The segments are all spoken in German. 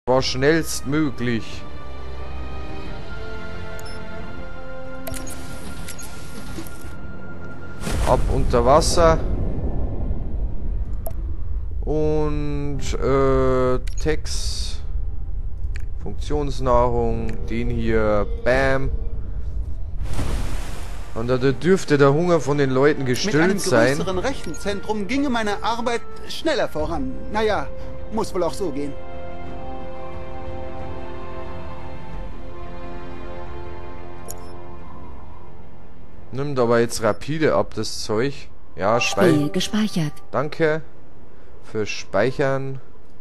War schnellstmöglich. Ab unter Wasser. Und Text. Funktionsnahrung. Den hier. Bam. Und da dürfte der Hunger von den Leuten gestillt sein. Mit einem größeren Rechenzentrum ginge meine Arbeit schneller voran. Naja, muss wohl auch so gehen. Nimmt aber jetzt rapide ab, das Zeug. Ja, Spiel gespeichert. Danke für Speichern.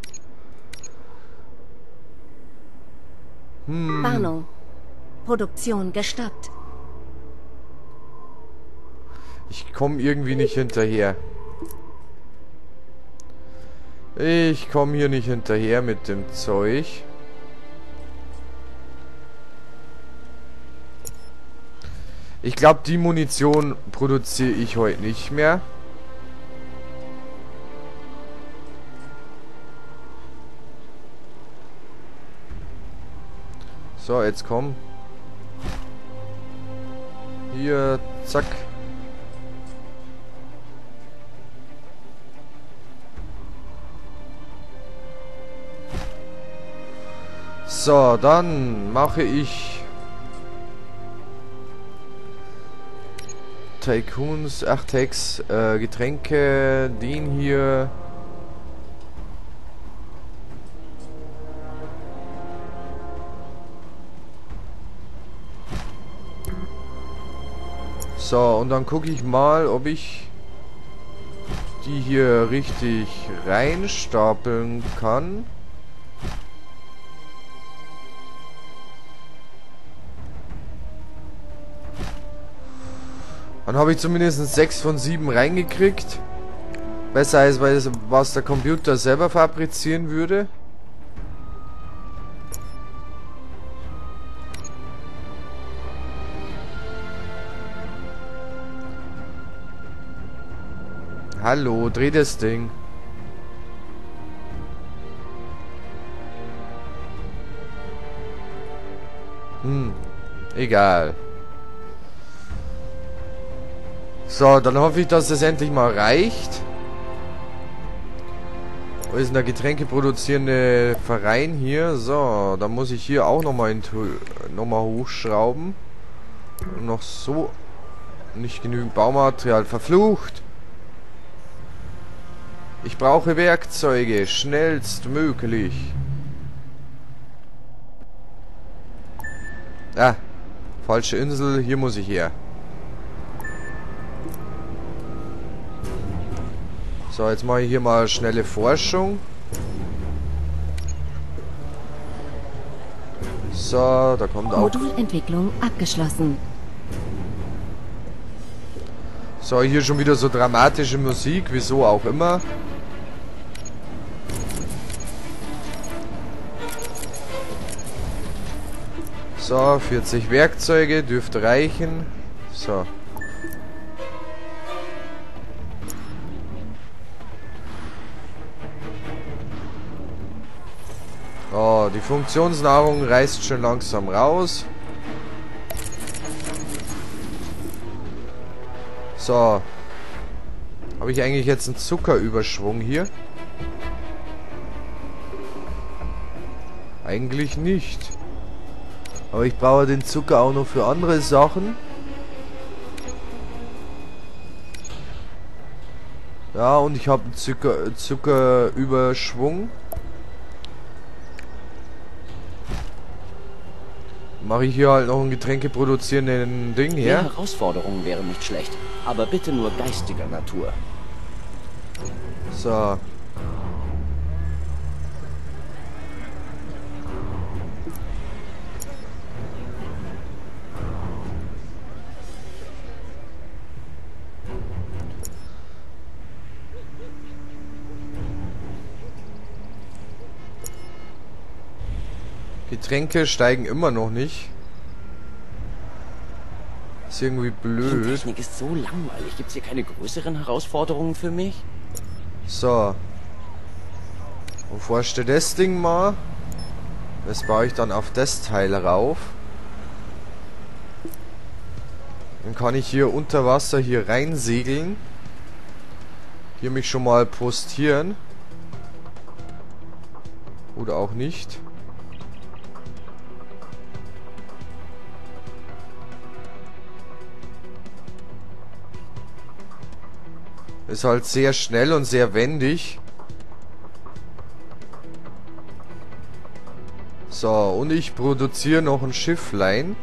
Warnung. Produktion gestoppt. Ich komme irgendwie nicht hinterher. Ich komme hier nicht hinterher mit dem Zeug. Ich glaube, die Munition produziere ich heute nicht mehr. So, jetzt komm. Hier, zack. So, dann mache ich Tycoons, Text, Getränke, den hier. So, und dann gucke ich mal, ob ich die hier richtig reinstapeln kann. Dann habe ich zumindest 6 von 7 reingekriegt. Besser als was der Computer selber fabrizieren würde. Hallo, dreh das Ding. Egal. So, dann hoffe ich, dass es endlich mal reicht. Wo ist denn der Getränke produzierende Verein hier? So, dann muss ich hier auch nochmal hochschrauben. Und noch so nicht genügend Baumaterial. Verflucht! Ich brauche Werkzeuge, schnellstmöglich. Ah, falsche Insel, hier muss ich her. So, jetzt mache ich hier mal schnelle Forschung. So, da kommt auch... Modulentwicklung abgeschlossen. So, hier schon wieder so dramatische Musik, wieso auch immer. So, 40 Werkzeuge, dürfte reichen. So. Oh, die Funktionsnahrung reißt schon langsam raus. So. Habe ich eigentlich jetzt einen Zuckerüberschwung hier? Eigentlich nicht. Aber ich brauche den Zucker auch noch für andere Sachen. Ja, und ich habe einen Zuckerüberschwung. Mache ich hier halt noch ein Getränke produzierenden Ding her. Mehr Herausforderungen wären nicht schlecht, aber bitte nur geistiger Natur. So. Getränke steigen immer noch nicht. Ist irgendwie Die blöd. Technik ist so langweilig. Gibt's hier keine größeren Herausforderungen für mich? So. Und forschte das Ding mal. Das baue ich dann auf das Teil rauf. Dann kann ich hier unter Wasser hier rein segeln. Hier mich schon mal postieren. Oder auch nicht. Ist halt sehr schnell und sehr wendig. So, und ich produziere noch ein Schifflein.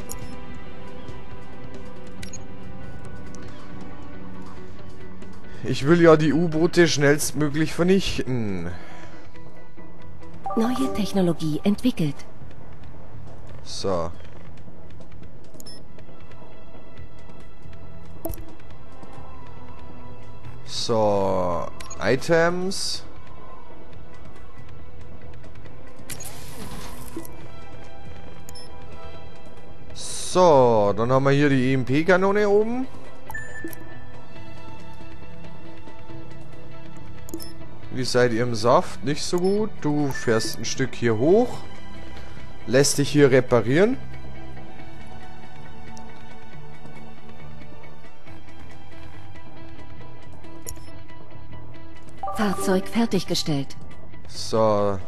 Ich will ja die U-Boote schnellstmöglich vernichten. Neue Technologie entwickelt. So. So, Items. So, dann haben wir hier die EMP-Kanone oben. Wie seid ihr im Saft? Nicht so gut. Du fährst ein Stück hier hoch. Lässt dich hier reparieren. Fahrzeug fertiggestellt. So.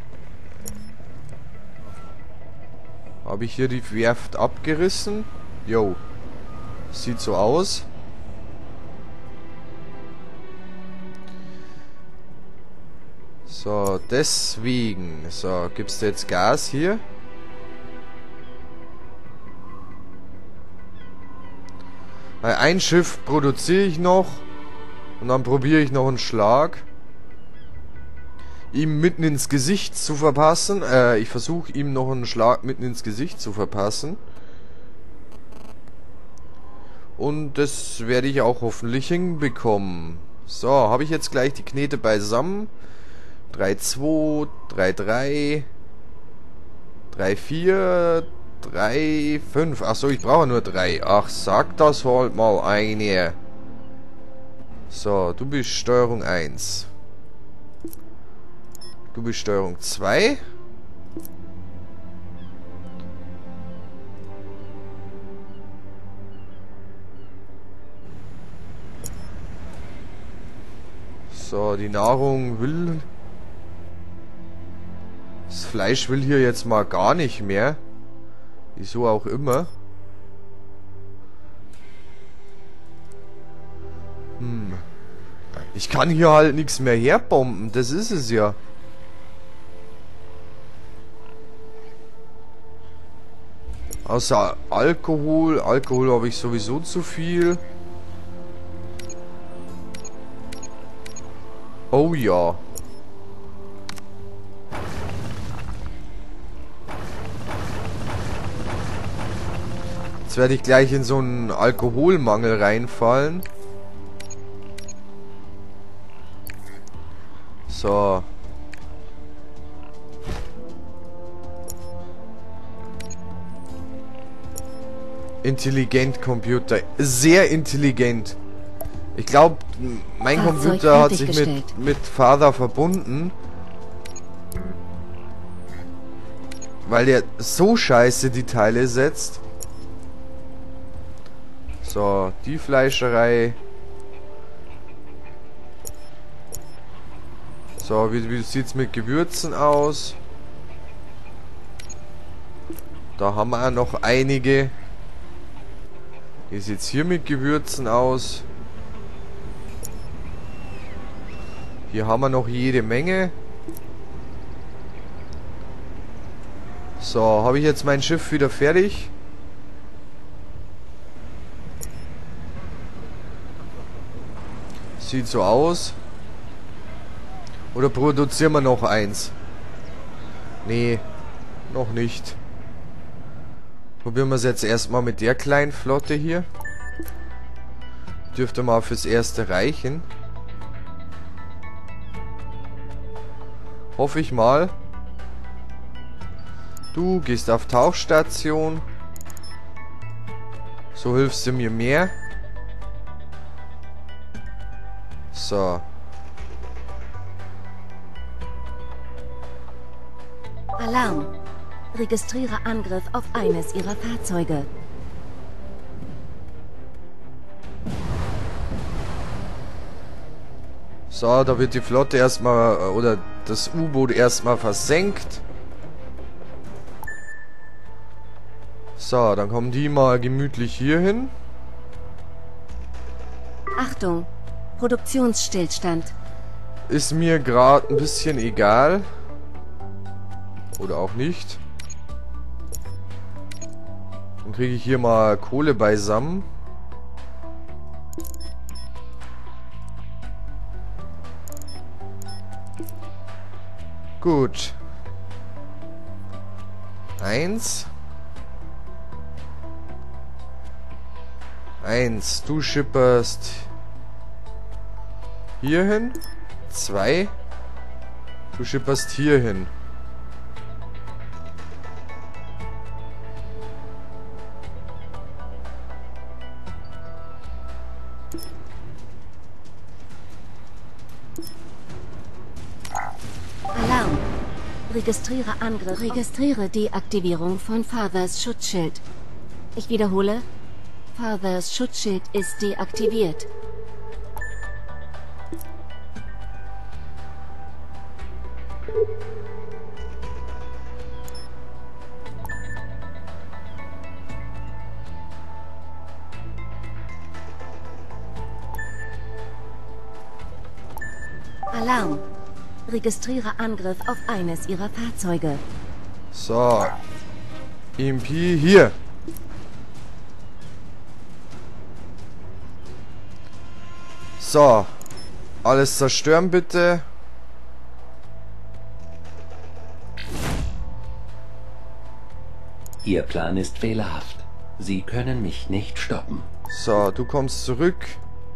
Habe ich hier die Werft abgerissen? Jo. Sieht so aus. So, deswegen. So, gibt's da jetzt Gas hier? Ein Schiff produziere ich noch. Und dann probiere ich noch einen Schlag. Ihm mitten ins Gesicht zu verpassen. Ich versuche ihm noch einen Schlag mitten ins Gesicht zu verpassen. Und das werde ich auch hoffentlich hinbekommen. So, habe ich jetzt gleich die Knete beisammen. 3-2, 3-3, 3-4, 3-5. Achso, ich brauche nur 3. Ach, sag das halt mal eine. So, du bist Steuerung 1. Du bist Steuerung 2. So, die Nahrung will... Das Fleisch will hier jetzt mal gar nicht mehr. Wieso auch immer. Ich kann hier halt nichts mehr herbomben. Das ist es ja. Außer Alkohol. Alkohol habe ich sowieso zu viel. Oh ja. Jetzt werde ich gleich in so einen Alkoholmangel reinfallen. So. Intelligent Computer. Sehr intelligent. Ich glaube, mein Computer hat sich mit Father verbunden. Weil der so scheiße die Teile setzt. So, die Fleischerei. So, wie sieht's mit Gewürzen aus? Da haben wir noch einige. Wie sieht's hier mit Gewürzen aus? Hier haben wir noch jede Menge. So, habe ich jetzt mein Schiff wieder fertig? Sieht so aus. Oder produzieren wir noch eins? Nee, noch nicht. Probieren wir es jetzt erstmal mit der kleinen Flotte hier. Dürfte mal fürs Erste reichen. Hoffe ich mal. Du gehst auf Tauchstation. So hilfst du mir mehr. So. Alarm. Registriere Angriff auf eines Ihrer Fahrzeuge. So, da wird die Flotte erstmal, oder das U-Boot erstmal versenkt. So, dann kommen die mal gemütlich hier hin. Achtung! Produktionsstillstand. Ist mir gerade ein bisschen egal. Oder auch nicht. Dann kriege ich hier mal Kohle beisammen. Gut. 1. Du schipperst hier hin. 2. Du schipperst hier hin. Alarm! Registriere Angriff. Registriere Deaktivierung von Fathers Schutzschild. Ich wiederhole. Fathers Schutzschild ist deaktiviert. Alarm! Registriere Angriff auf eines Ihrer Fahrzeuge. So. EMP hier. So. Alles zerstören bitte. Ihr Plan ist fehlerhaft. Sie können mich nicht stoppen. So, du kommst zurück.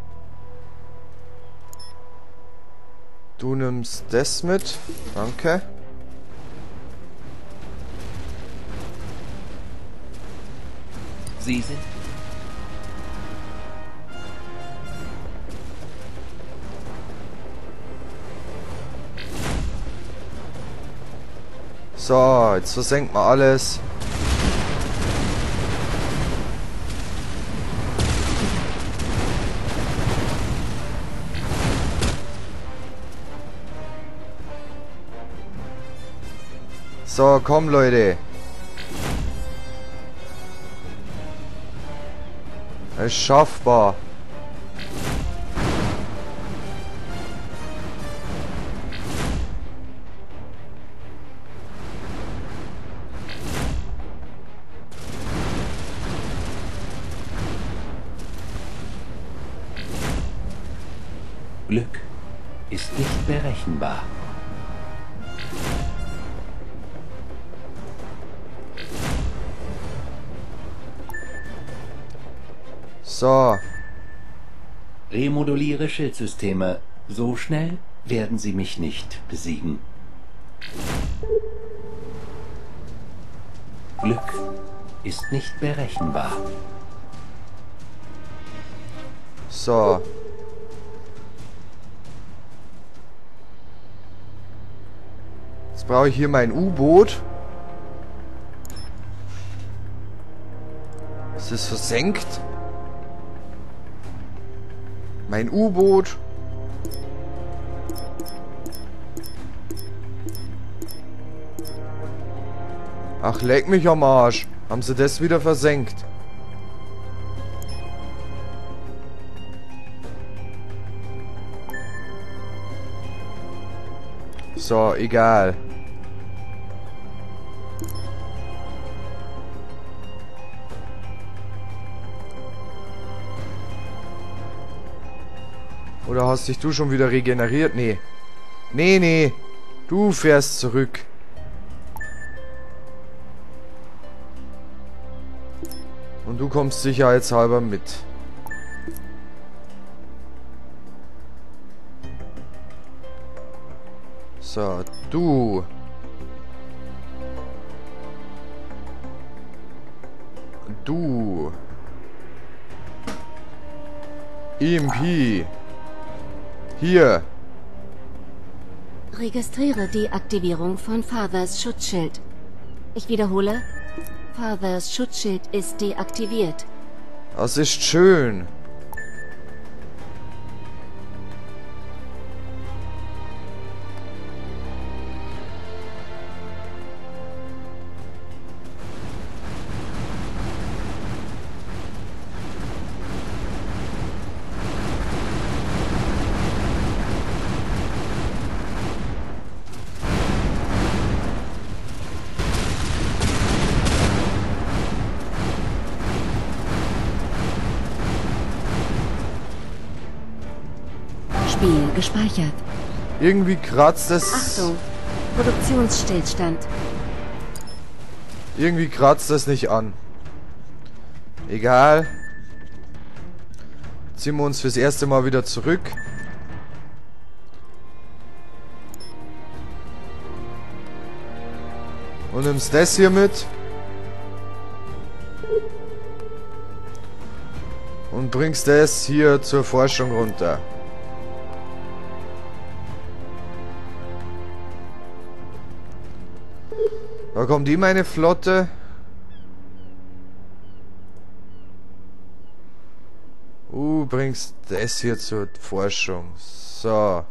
Du nimmst das mit. Danke. Sie sind... So, jetzt versenkt man alles. So, komm Leute. Es ist schaffbar. Glück ist nicht berechenbar. So. Remoduliere Schildsysteme. So schnell werden sie mich nicht besiegen. Glück ist nicht berechenbar. So. Jetzt brauche ich hier mein U-Boot. Ist es versenkt? Mein U-Boot. Ach, leck mich am Arsch. Haben sie das wieder versenkt? So, egal. Oder hast dich du schon wieder regeneriert? Nee. Nee. Du fährst zurück. Und du kommst sicherheitshalber mit. So, du. Du. EMP. Hier. Registriere Deaktivierung von Fathers Schutzschild. Ich wiederhole. Fathers Schutzschild ist deaktiviert. Das ist schön. Spiel gespeichert. Irgendwie kratzt es. Achtung, Produktionsstillstand. Irgendwie kratzt es nicht an. Egal. Ziehen wir uns fürs erste Mal wieder zurück. Und nimmst das hier mit. Und bringst das hier zur Forschung runter. Da kommt immer eine Flotte. Bringst das hier zur Forschung. So.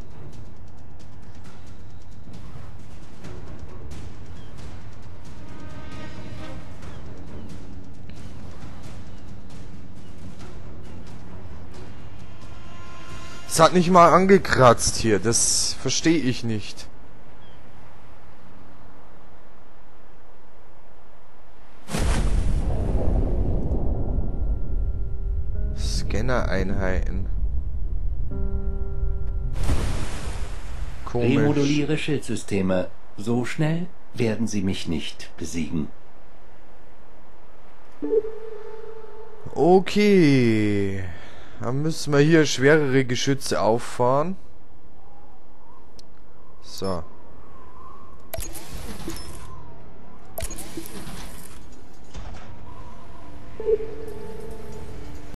Es hat nicht mal angekratzt hier. Das verstehe ich nicht. Scanner-Einheiten. Komisch. Remoduliere Schildsysteme. So schnell werden sie mich nicht besiegen. Okay. Dann müssen wir hier schwerere Geschütze auffahren. So.